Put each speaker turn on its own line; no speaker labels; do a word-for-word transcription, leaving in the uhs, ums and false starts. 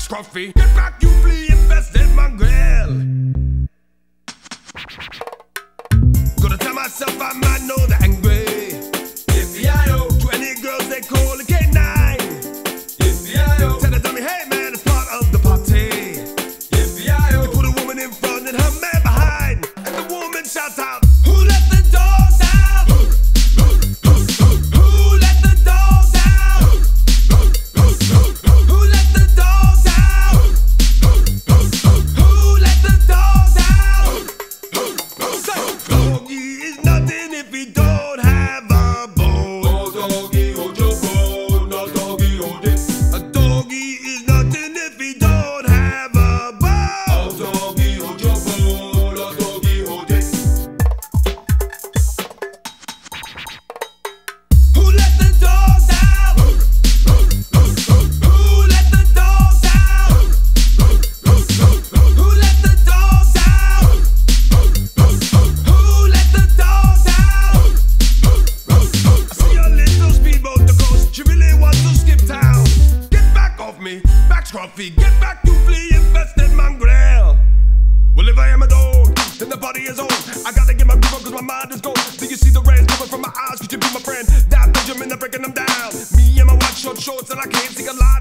scruffy. Get back, you flea infested mongrel. Gonna tell myself I might know the angry. Yippee-I-O. To any girls they call it K nine. Yippee-I-O. Tell the dummy, hey man, it's part of the party. Yippee-I-O. You put a woman in front and her man behind, and the woman shouts out, who let the dogs out? Who let the dogs out? Who let the dogs out? Who let the dogs out? So, doggy is nothing if he don't have a bone. Oh, doggy, hold your bone. No, doggy, hold it. A doggy is nothing if he don't have a bone. Oh, doggy, hold your bone. No, doggy, hold it. Who let the dogs out? Who let the dogs out? Who let the dogs out? Who let the dogs out? I see your little speedboat to coast. She really wants to skip town. Get back off me, back scruffy. Get back, you flea infested mongrel. Well, if I am a dog, then the body is old. I gotta get my groove on cause my mind is gold. Do you see the rays coming from my eyes? Could you be my friend? That Benjamin, they're breaking them down. Me and my white short shorts and I can't see a lie.